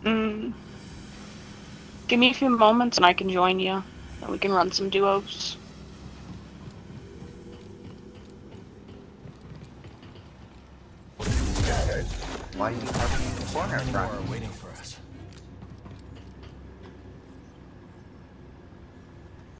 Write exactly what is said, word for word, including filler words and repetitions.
Mm. Give me a few moments and I can join you. And we can run some duos. Why do you have a corner Many more front? are waiting for us.